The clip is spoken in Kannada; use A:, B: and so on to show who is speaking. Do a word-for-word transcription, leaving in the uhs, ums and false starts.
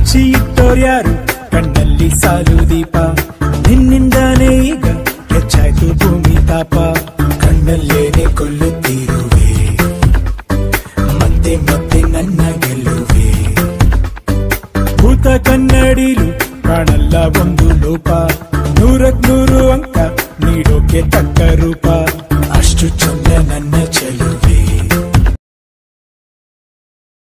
A: ಹಚ್ಚಿ ಇಟ್ಟೋರ್ಯಾರು ಕಣ್ಣಲ್ಲಿ ಸಾಲು ದೀಪ ನಿನ್ನಿಂದಾನೇ ಈಗ ಹೆಚ್ಚಾಯ್ತು ಭೂಮಿ ತಾಪ ಕಣ್ಣಲ್ಲೇನೆ ಕೊಲ್ಲುತ್ತಿರುವೆ ಮತ್ತೆ ಮತ್ತೆ ನನ್ನ ಗೆಲ್ಲುವೆ ಭೂತ ಕನ್ನಡಿಲು ಕಾಣಲ್ಲ ಒಂದು ಲೋಪ ನೂರಕ್ ನೂರು ಅಂಕ